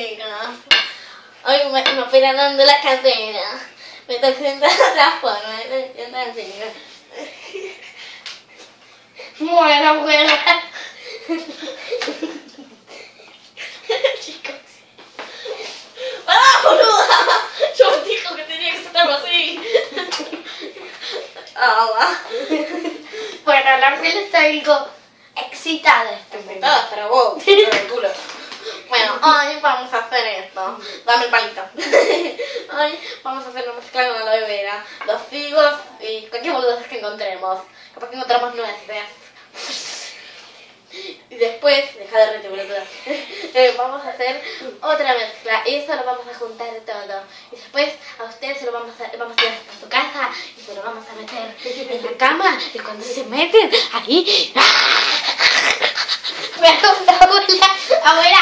chicas. Hoy me operan de la cadera. Me estoy sentando de otra forma. Bueno. Chicos. ¡Pará, boluda! Yo me dijo que tenía que estar así. Bueno, la Marcela está algo excitada. Excitada, pero vos, el culo. Bueno, hoy vamos a hacer esto. Dame el palito. Hoy vamos a hacer una mezcla con aloe vera, los figos y cualquier boludas que encontremos. Capaz que encontramos nueces. Y después, deja de reírte, boluda. Vamos a hacer otra mezcla y eso lo vamos a juntar todo. Y después a ustedes se lo vamos a llevar hasta su casa y se lo vamos a meter en la cama. Y cuando se meten ahí... Abuela,